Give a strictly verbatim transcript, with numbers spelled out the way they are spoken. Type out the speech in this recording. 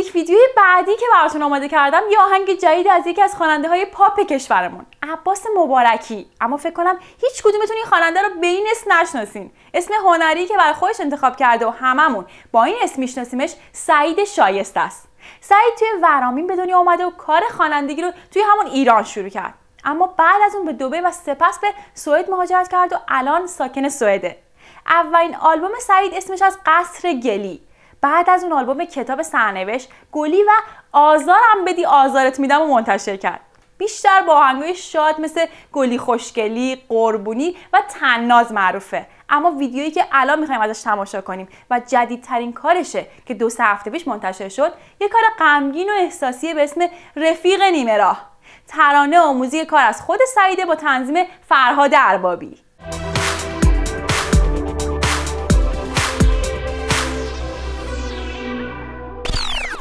موزیک ویدیوی بعدی که براتون آماده کردم یه آهنگ جدید از یکی از خواننده های پاپ کشورمون، عباس مبارکی. اما فکر کنم هیچ کدومتون این خواننده رو به این اسم نشناسین. اسم هنری که برای خودش انتخاب کرده و هممون با این اسم میشناسیمش سعید شایسته است. سعید توی ورامین به دنیا اومده و کار خوانندگی رو توی همون ایران شروع کرد. اما بعد از اون به دبی و سپس به سوئد مهاجرت کرد و الان ساکن سوئده. اولین آلبوم سعید اسمش از قصر گلی. بعد از اون آلبوم کتاب سرنوشت، گلی و آزارم بدی آزارت میدم و منتشر کرد. بیشتر با آهنگای شاد مثل گلی خوشگلی، قربونی و تناز معروفه. اما ویدیویی که الان میخوایم ازش تماشا کنیم و جدیدترین کارشه که دو سه هفته پیش منتشر شد، یه کار غمگین و احساسی به اسم رفیق نیمه راه. ترانه و موزیک کار از خود سعیده با تنظیم فرهاد اربابی.